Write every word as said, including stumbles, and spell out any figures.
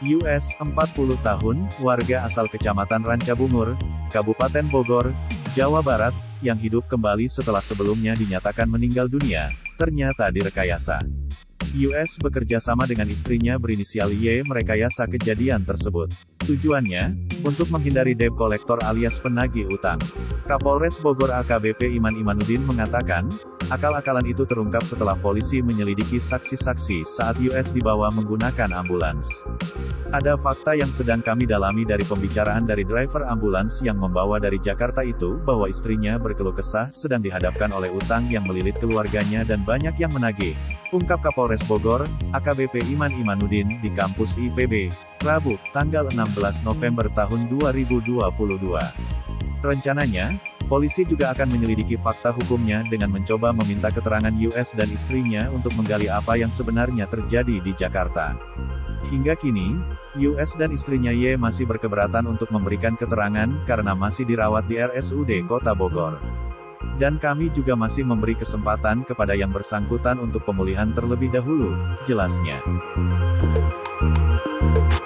U S, empat puluh tahun, warga asal Kecamatan Rancabungur, Kabupaten Bogor, Jawa Barat, yang hidup kembali setelah sebelumnya dinyatakan meninggal dunia, ternyata direkayasa. U S bekerja sama dengan istrinya berinisial Y merekayasa kejadian tersebut. Tujuannya, untuk menghindari debt collector alias penagih utang. Kapolres Bogor A K B P Iman Imanuddin mengatakan, akal-akalan itu terungkap setelah polisi menyelidiki saksi-saksi saat U S dibawa menggunakan ambulans. Ada fakta yang sedang kami dalami dari pembicaraan dari driver ambulans yang membawa dari Jakarta itu, bahwa istrinya berkeluh kesah sedang dihadapkan oleh utang yang melilit keluarganya dan banyak yang menagih, ungkap Kapolres Bogor, A K B P Iman Imanuddin, di kampus I P B, Rabu, tanggal enam belas November tahun dua ribu dua puluh dua. Rencananya, polisi juga akan menyelidiki fakta hukumnya dengan mencoba meminta keterangan U S dan istrinya untuk menggali apa yang sebenarnya terjadi di Jakarta. Hingga kini, U S dan istrinya Y masih berkeberatan untuk memberikan keterangan karena masih dirawat di R S U D Kota Bogor. Dan kami juga masih memberi kesempatan kepada yang bersangkutan untuk pemulihan terlebih dahulu, jelasnya.